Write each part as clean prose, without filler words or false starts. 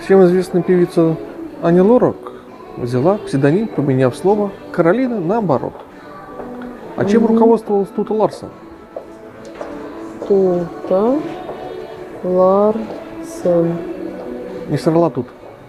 Всем известная певица Ани Лорак взяла псевдоним, поменяв слово «Каролина» наоборот. А чем руководствовалась Тута Ларсен? Тута Ларсен. Не соврала тут.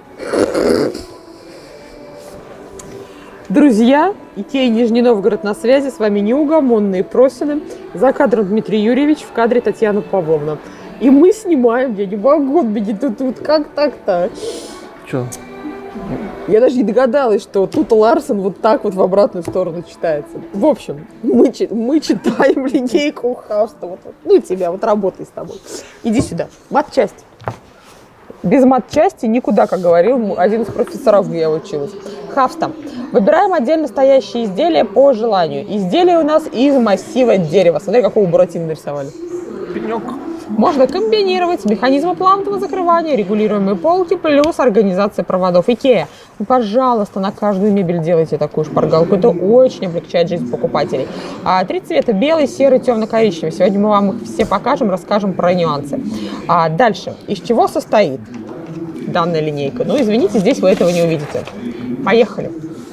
Друзья, Икея Нижний Новгород на связи. С вами неугомонные Просины. За кадром Дмитрий Юрьевич, в кадре Татьяна Павловна. И мы снимаем, я не могу, тут как так-то? Че? Я даже не догадалась, что Тута Ларсен вот так вот в обратную сторону читается. В общем, мы читаем линейку Хауста. Вот, ну, тебя, вот работай с тобой. Иди сюда. Матчасть. Без матчасти никуда, как говорил один из профессоров, где я училась. Хавста. Выбираем отдельно стоящие изделия по желанию. Изделия у нас из массива дерева. Смотри, какого Буратино нарисовали. Пенек. Можно комбинировать механизмы плавного закрывания, регулируемые полки, плюс организация проводов. Икея, ну, пожалуйста, на каждую мебель делайте такую шпаргалку. Это очень облегчает жизнь покупателей. Три цвета: белый, серый, темно-коричневый. Сегодня мы вам их все покажем, расскажем про нюансы. Дальше. Из чего состоит данная линейка? Ну, извините, здесь вы этого не увидите. Поехали.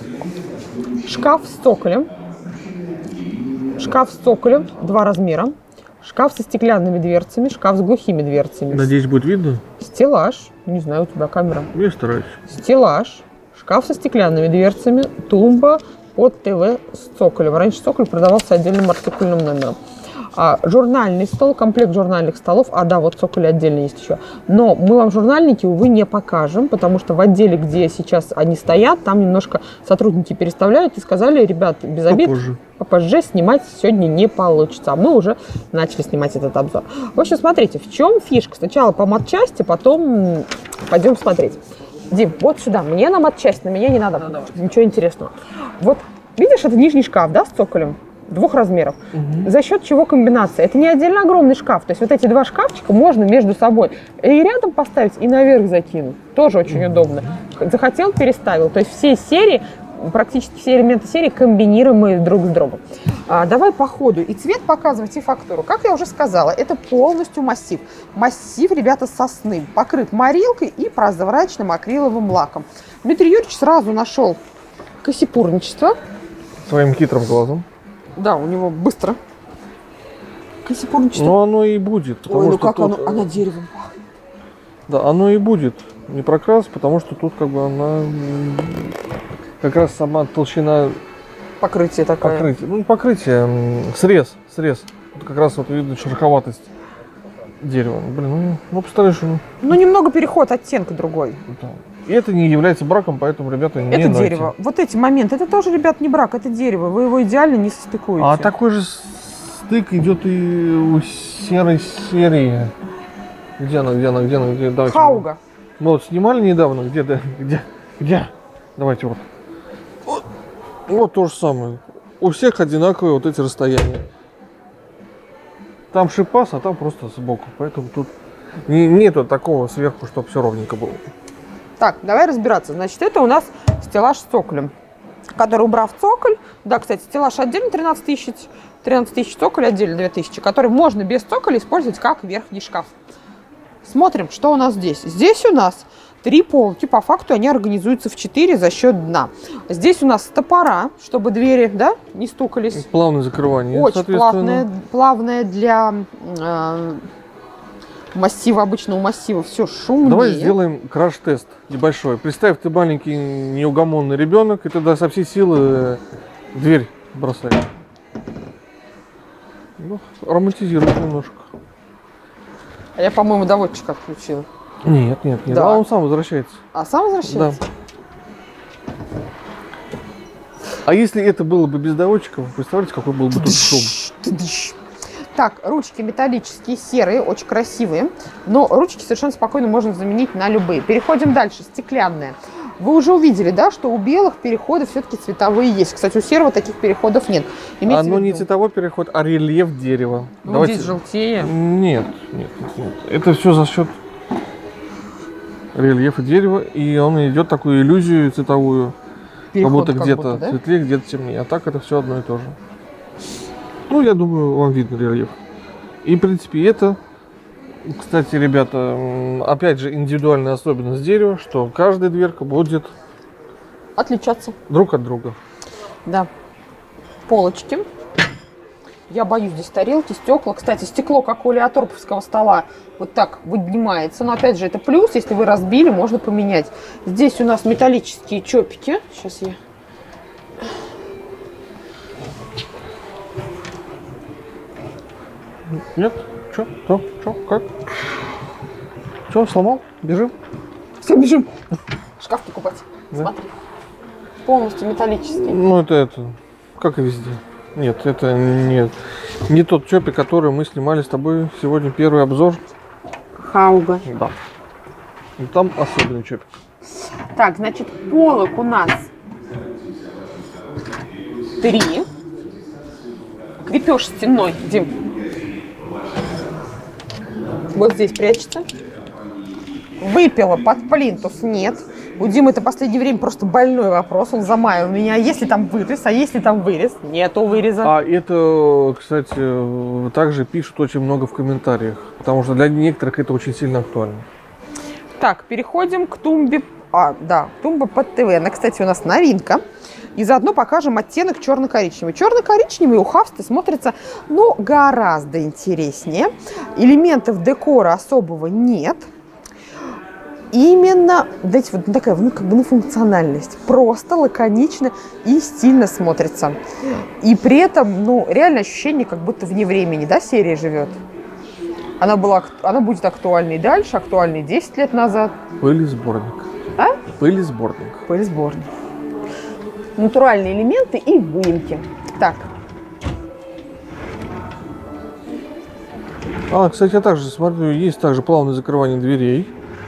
Шкаф с цоколем. Шкаф с цоколем, 2 размера. Шкаф со стеклянными дверцами, шкаф с глухими дверцами. Надеюсь, будет видно? Стеллаж. Не знаю, у тебя камера. Я стараюсь. Стеллаж. Шкаф со стеклянными дверцами. Тумба под ТВ с цоколем. Раньше цоколь продавался отдельным артикульным номером. Журнальный стол, комплект журнальных столов. Да, вот цоколь отдельно есть еще. Но мы вам журнальники, увы, не покажем, потому что в отделе, где сейчас они стоят, там немножко сотрудники переставляют и сказали: ребят, без обид, попозже снимать сегодня не получится. А мы уже начали снимать этот обзор. В общем, смотрите, в чем фишка. Сначала по матчасти, потом пойдем смотреть. Дим, вот сюда. Мне на матчасть, на меня не надо. Ничего интересного. Вот, видишь, это нижний шкаф, да, с цоколем? 2 размеров. За счет чего комбинация? Это не отдельно огромный шкаф. То есть вот эти 2 шкафчика можно между собой и рядом поставить, и наверх закинуть. Тоже очень удобно. Захотел, переставил. То есть все серии, практически все элементы серии комбинируемые друг с другом. Давай по ходу. И цвет показывать, и фактуру. Как я уже сказала, это полностью массив. Массив, ребята, сосны. Покрыт морилкой и прозрачным акриловым лаком. Дмитрий Юрьевич сразу нашел косипурничество. Своим хитрым глазом. Да, у него быстро. Косипурничество. Но оно и будет. Ой, ну как тут... она деревом пахнет. Да, оно и будет. Не прокрас, потому что тут как бы она... Как раз сама толщина... Покрытие такое. Покрытие. Ну, не покрытие, срез. Тут как раз вот видно шероховатость дерева. Блин, ну представляешь, ну немного переход оттенка другой. Да. И это не является браком, поэтому, ребята, не это нойте. Дерево. Вот эти моменты, это тоже, ребят, не брак, это дерево. Вы его идеально не состыкуете. А такой же стык идет и у серой серии. Где она? Давайте. Хауга. Мы вот снимали недавно. Где? Давайте вот. Вот то же самое. У всех одинаковые вот эти расстояния. Там шипас, а там просто сбоку. Поэтому тут нету такого сверху, чтобы все ровненько было. Так, давай разбираться. Значит, это у нас стеллаж с цоколем, который, убрав цоколь, да, кстати, стеллаж отдельно 13 тысяч, цоколь отдельно 2000, который можно без цоколя использовать как верхний шкаф. Смотрим, что у нас здесь. Здесь у нас 3 полки, по факту они организуются в 4 за счет дна. Здесь у нас стопора, чтобы двери, да, не стукались. Плавное закрывание. Очень плавное для... массива, обычного массива, все шумнее. Давай сделаем краш-тест небольшой. Представь, ты маленький неугомонный ребенок, и тогда со всей силы дверь бросаешь. Ну, романтизируешь немножко. А я, по-моему, доводчик отключила. Нет. Да. А он сам возвращается. А сам возвращается? Да. А если это было бы без доводчиков, представляете, какой был бы тут шум? Так, ручки металлические, серые, очень красивые, но ручки совершенно спокойно можно заменить на любые. Переходим дальше, стеклянные. Вы уже увидели, да, что у белых переходы все-таки цветовые есть. Кстати, у серого таких переходов нет. Оно не цветовой переход, а рельеф дерева. Ну, давайте... здесь желтее. Нет. Это все за счет рельефа дерева, и он идет такую иллюзию цветовую. Переход, как будто где-то да? Светлее, где-то темнее. А так это все одно и то же. Ну, я думаю, вам видно рельеф. И, в принципе, это Кстати, ребята, опять же, индивидуальная особенность дерева, что каждая дверка будет Отличаться. друг от друга. Да. Полочки. Я боюсь здесь тарелки, стекла. Кстати, стекло, как у леоторповского стола, вот так выднимается. Но опять же, это плюс. Если вы разбили, можно поменять. Здесь у нас металлические чопики. Сейчас я... Нет? Что? Как? Что, сломал? Бежим? Все, бежим. Шкаф покупать. Да? Смотри. Полностью металлический. Ну, это, как и везде. Нет, это не тот чопик, который мы снимали с тобой сегодня первый обзор. Хауга. Да. И там особенный чопик. Так, значит, полок у нас 3. Крепеж стенной, Дим. Вот здесь прячется. Выпила под плинтус нет. У Димы это в последнее время просто больной вопрос. Он замаял меня. Если там вырез, а если там вырез? Нету выреза. А это, кстати, также пишут очень много в комментариях. Потому что для некоторых это очень сильно актуально. Так, переходим к тумбе. Да, тумба под ТВ. Она, кстати, у нас новинка. И заодно покажем оттенок черно-коричневый. Черно-коричневый у Хавсты смотрится, ну, гораздо интереснее. Элементов декора особого нет. Именно, знаете, вот такая, ну, как бы, ну, функциональность. Просто, лаконично и стильно смотрится. И при этом, ну, реально ощущение, как будто вне времени, да, серия живет. Она будет актуальной дальше, актуальной 10 лет назад. Пылесборник. А? Пылесборник. Пылесборник. Натуральные элементы и выемки. Так. Кстати, я также смотрю, есть также плавное закрывание дверей.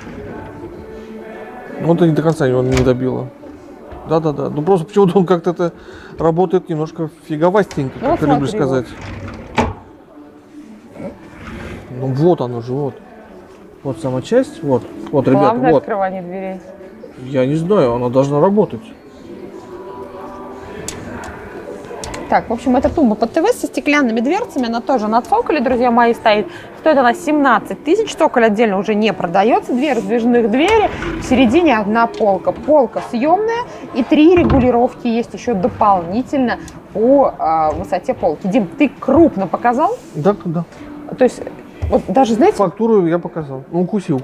Вот это не до конца его не добило. Да. Ну просто почему-то он как-то это работает немножко фиговастенько, как ты любишь сказать. Ну вот оно же, вот. Вот сама часть, вот, ребята, Плавное вот. открывание дверей. Я не знаю, она должна работать. Так, в общем, это тумба под ТВ со стеклянными дверцами. Она тоже на цоколе, друзья мои, стоит. Стоит она 17 тысяч. Цоколь отдельно уже не продается. 2 раздвижных двери. В середине одна полка. Полка съемная. И 3 регулировки есть еще дополнительно по высоте полки. Дим, ты крупно показал? Да. То есть, вот даже, знаете... Фактуру я показал. Ну, укусил.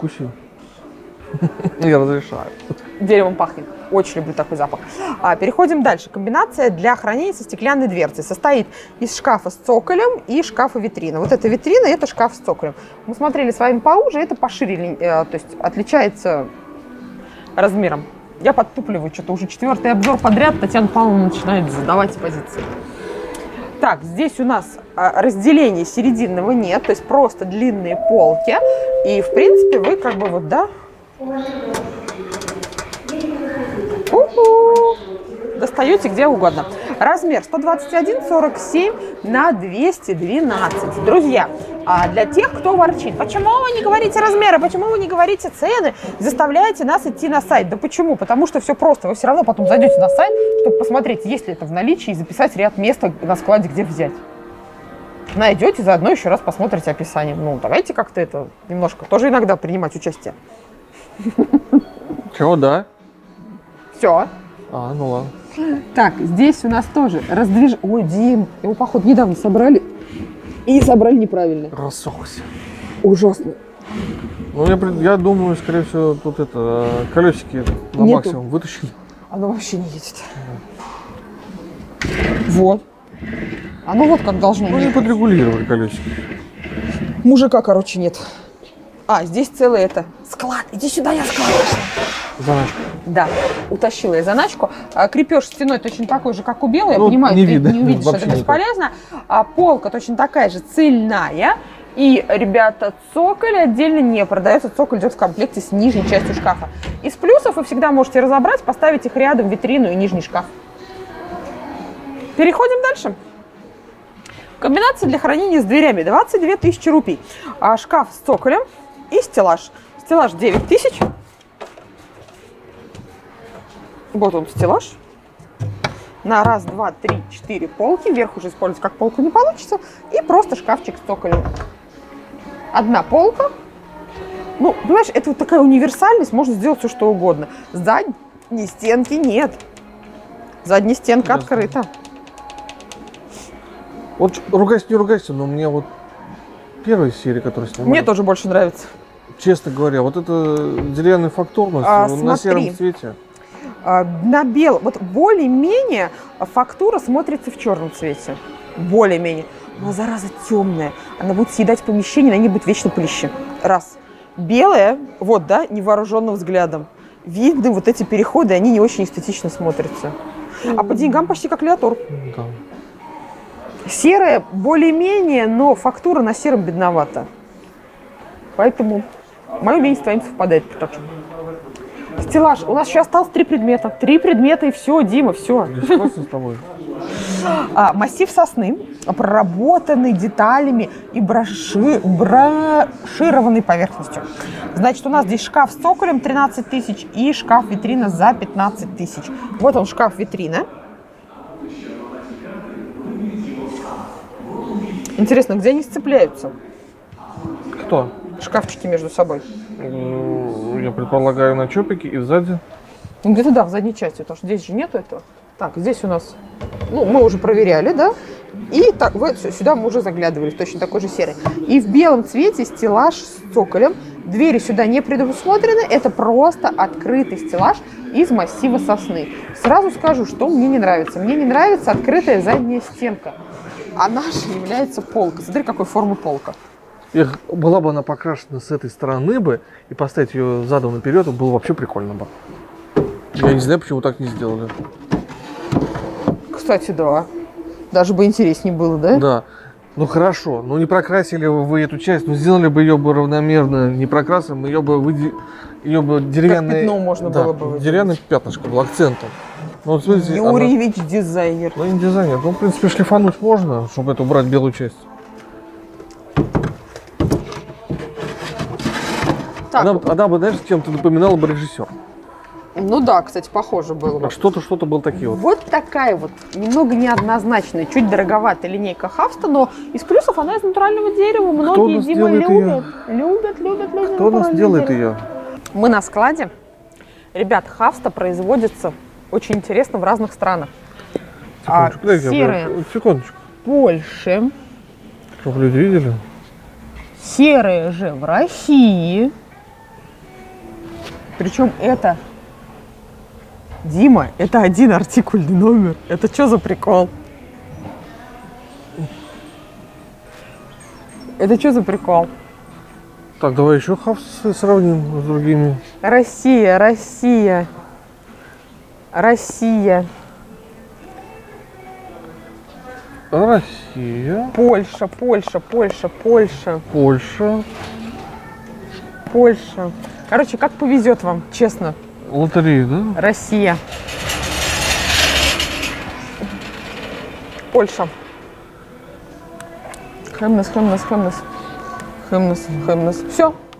Я разрешаю. Деревом пахнет. Очень люблю такой запах. Переходим дальше. Комбинация для хранения со стеклянной дверцей. Состоит из шкафа с цоколем и шкафа-витрина. Вот эта витрина – это шкаф с цоколем. Мы смотрели с вами поуже, это пошире, то есть отличается размером. Я подтупливаю что-то уже 4-й обзор подряд. Татьяна Павловна начинает задавать позиции. Так, здесь у нас разделения серединного нет, то есть просто длинные полки. И, в принципе, вы как бы вот, да... Достаете где угодно. Размер 121/47 на 212. Друзья, для тех, кто ворчит, почему вы не говорите размеры, почему вы не говорите цены, заставляете нас идти на сайт. Да почему? Потому что все просто. Вы все равно потом зайдете на сайт, чтобы посмотреть, есть ли это в наличии, и записать ряд мест на складе, где взять. Найдете, заодно еще раз посмотрите описание. Ну, давайте как-то это немножко тоже иногда принимать участие. Чего, да? Все. Ну ладно. Так, здесь у нас тоже Ой, Дим, его, походу, недавно собрали. И собрали неправильно. Рассохся. Ужасно. Ну, я думаю, скорее всего, тут колесики на Нету. максимум вытащили. Оно вообще не едет. Вот. Оно вот как должно быть. Ну, не подрегулировали колесики. Мужика, короче, нет. Здесь целый склад. Иди сюда, я склад нашла. Заначка. Да, утащила я заначку. Крепеж стеной точно такой же, как у белой. Ну, Я понимаю, не ты видно, не увидишь, вообще это бесполезно. Полка точно такая же, цельная. И, ребята, цоколь отдельно не продается. Цоколь идет в комплекте с нижней частью шкафа. Из плюсов вы всегда можете разобрать, поставить их рядом, витрину и нижний шкаф. Переходим дальше. Комбинация для хранения с дверями. 22 тысячи рупий. Шкаф с цоколем и стеллаж. Стеллаж 9 тысяч. Вот он, стеллаж. На 1, 2, 3, 4 полки. Вверх уже использовать как полку не получится. И просто шкафчик с цоколем. одна полка. Ну, понимаешь, это вот такая универсальность, можно сделать все, что угодно. Задней стенки нет. Задняя стенка открыта. Вот ругайся, не ругайся, но мне вот первая серия, которая снимали, Мне тоже больше нравится. честно говоря, вот это деревянная фактурность на смотри. сером цвете. На белом, вот более-менее фактура смотрится в черном цвете. Более-менее. Но зараза темная. Она будет съедать помещение, на ней будет вечно пылище. Раз. Белая, вот, да, невооруженным взглядом. Видны вот эти переходы, они не очень эстетично смотрятся. А по деньгам почти как Леотор. Да. Серая более-менее, но фактура на сером бедновата. Поэтому мое мнение с твоим совпадает. Стеллаж. У нас еще осталось 3 предмета. 3 предмета и все, Дима, все. Я согласен с тобой. Массив сосны, проработанный деталями и брошированной поверхностью. Значит, у нас здесь шкаф с цоколем 13 тысяч и шкаф-витрина за 15 тысяч. Вот он, шкаф-витрина. Интересно, где они сцепляются? Кто? Шкафчики между собой. Я предполагаю, на чопике и сзади. Ну, где-то, да, в задней части, потому что здесь же нету этого. Так, здесь у нас, ну, мы уже проверяли, да? И так, вот сюда мы уже заглядывали, точно такой же серый. И в белом цвете стеллаж с цоколем. Двери сюда не предусмотрены, это просто открытый стеллаж из массива сосны. Сразу скажу, что мне не нравится. Мне не нравится открытая задняя стенка. Она же является полкой. Смотри, какой формы полка. Была бы она покрашена с этой стороны бы и поставить ее задом наперед, было вообще прикольно бы. Я не знаю, почему так не сделали. Кстати, да. Даже бы интереснее было, да? Да. Ну хорошо, ну не прокрасили вы эту часть, ну сделали бы ее бы равномерно, не прокрасим, ее бы деревянное... Как пятно можно было бы выделить. Деревянное пятнышко было акцентом. Ну, вот, смотрите, Юрьевич дизайнер. Ну не дизайнер, ну в принципе шлифануть можно, чтобы это убрать белую часть. Так, Она бы, знаешь, чем-то напоминала бы режиссер. ну да, кстати, похоже было бы. Что-то было такие вот. Вот такая вот немного неоднозначная, чуть дороговатая линейка Хафста, но из плюсов она из натурального дерева. Многие, нас Дима, делает любят Кто у нас натуральное делает дерево. ее? Мы на складе. Ребят, Хафста производится очень интересно в разных странах. Секундочку, дайте я серые вот, секундочку. в Польше, Чтобы люди видели. серые же в России. Причем это, Дима, это один артикульный номер. Это что за прикол? Это что за прикол? Так, давай еще Хафс сравним с другими. Россия, Россия, Россия, Россия, Польша, Польша, Польша, Польша, Польша, Польша. Короче, как повезет вам, честно. лотерея, да? Россия, Польша. Хемнес, хемнес, хемнес. Хемнес, хемнес. Все.